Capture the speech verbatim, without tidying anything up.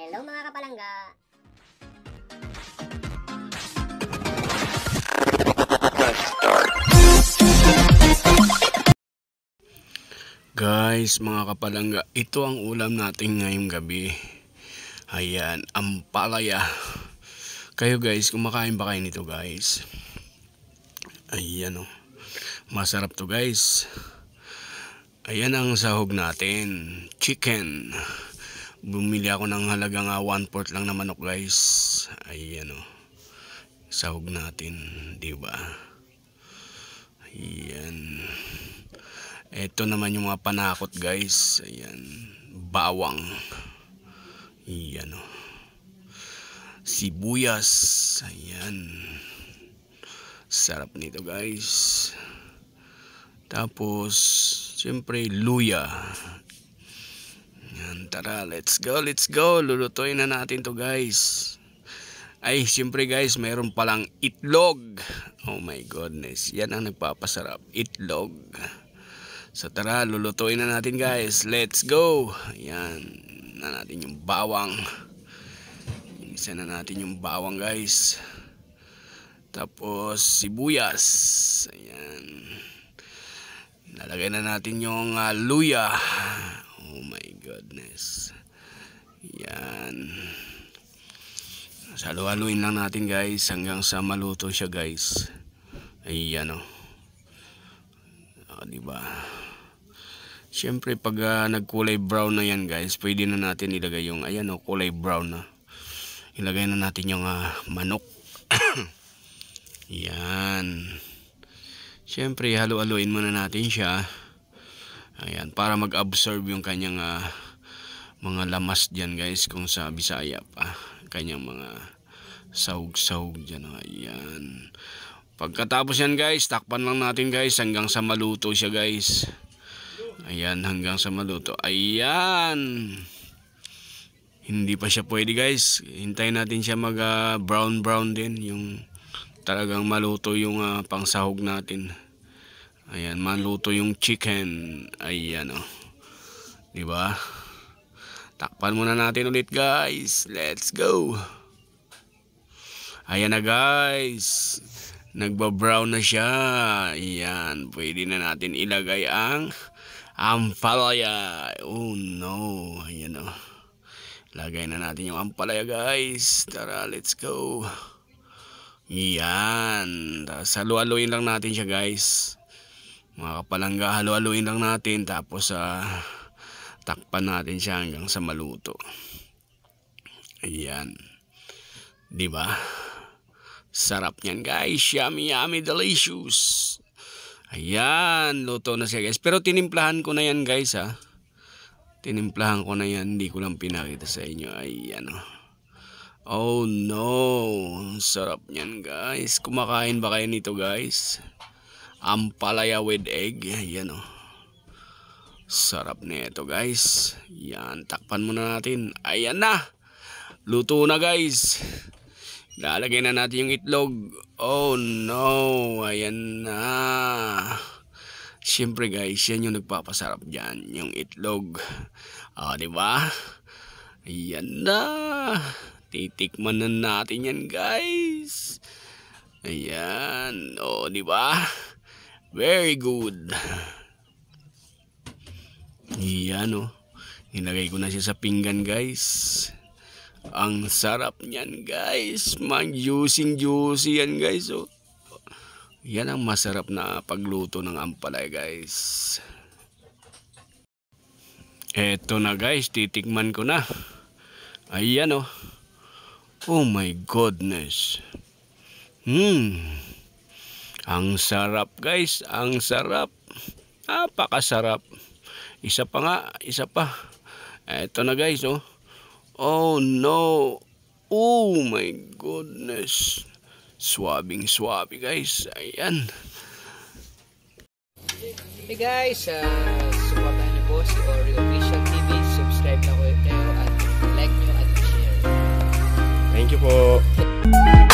Hello mga kapalangga! Guys, mga kapalangga, ito ang ulam natin ngayong gabi. Ayan, ampalaya. Kayo guys, kumakain ba kayo nito guys? Ayan o. Masarap to guys. Ayan ang sahog natin. Chicken. Bumili ako ng halagang one fourth lang na manok guys. Ayan o. Sahog natin, diba? Ayan. Ito naman yung mga panakot guys. Ayan. Bawang. Ayan o. Sibuyas. Ayan. Sarap nito guys. Tapos siyempre luya. Ayan, tara, let's go, let's go. Lulutuin na natin to guys. Ay, siyempre guys, mayroon palang itlog. Oh my goodness. Yan ang nagpapasarap. Itlog. So tara, lulutuin na natin guys. Let's go. Ayan na natin yung bawang. Isa na natin yung bawang guys. Tapos sibuyas. Ayan. Nalagay na natin yung uh, luya. Oh my goodness. Ayan. Halo-haluin lang natin guys hanggang sa maluto siya guys. Ayan o. Oh, diba? Siyempre pag uh, nagkulay brown na yan guys, pwede na natin ilagay yung ayan o, kulay brown na. Ilagay na natin yung uh, manok. Yan. Siyempre halu-haluin muna natin siya. Ayan, para mag-absorb yung kanyang uh, mga lamas dyan guys, kung sa Bisaya pa. Kanyang mga sahog-sahog dyan. Ayan. Pagkatapos yan guys, takpan lang natin guys hanggang sa maluto siya guys. Ayan, hanggang sa maluto. Ayan. Hindi pa siya pwede guys. Hintayin natin siya mag uh, brown brown din. Yung talagang maluto yung uh, pangsahog natin. Ayan, maluto yung chicken. Ayan o. Oh. Diba? Takpan muna natin ulit guys. Let's go. Ayan na guys. Nagba-brown na siya. Ayan. Pwede na natin ilagay ang ampalaya. Oh no. Ayan o. Lagay na natin yung ampalaya guys. Tara, let's go. Ayan. Tapos halu-haluin lang natin siya guys. Mga kapalangga, halu-haluin lang natin. Tapos uh, takpan natin siya hanggang sa maluto. Ayan. Diba? Sarap niyan guys. Yummy, yummy, delicious. Ayan. Luto na siya guys. Pero tinimplahan ko na yan guys ha. Tinimplahan ko na yan. Hindi ko lang pinakita sa inyo. Ayan o. Oh no. Sarap niyan guys. Kumakain ba kayo nito guys? Ampalaya with egg. Ayan o. Sarap nito guys. Yan. Takpan muna natin. Ayan na. Luto na guys. Lalagay na natin yung itlog. Oh no. Ayan na. Siyempre guys, yan yung nagpapasarap dyan. Yung itlog. O, oh, diba? Ayan na. Titikman na natin yan guys. Ayan. O, oh, diba? Very good. Ayan o. Oh. Nilagay ko na siya sa pinggan guys. Ang sarap niyan guys. Mag-juicing juicy yan guys. Oh. Yan ang masarap na pagluto ng ampalaya guys. Eto na guys. Titikman ko na. Ayan o. Oh. Oh my goodness. Hmm. Ang sarap guys. Ang sarap. Napakasarap. Isa pa nga. Isa pa. Eto na guys oh. Oh no. Oh my goodness. Swabing swabe guys. Ayan. Hey guys, uh, supportan niyo po si Oreo Official T V. Subscribe na kayo at like nyo at share. Thank you po.